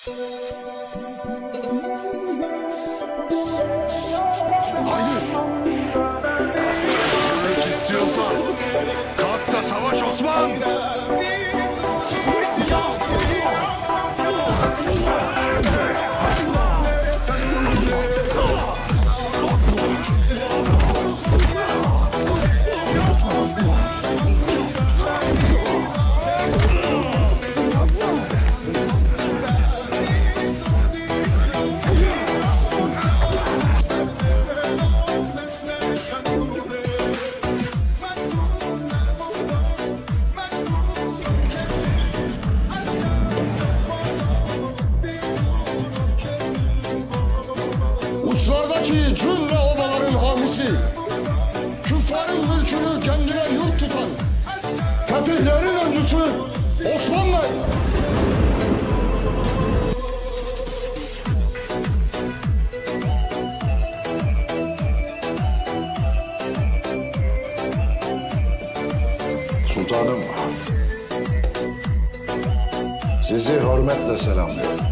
Haydi. Ölmek istiyorsan kalk da savaş Osman. Uçlardaki cümle obaların hamisi, küffarın mülkünü kendine yurt tutan, fetihlerin öncüsü Osman Bey. Sultanım, sizi hürmetle selamlıyorum.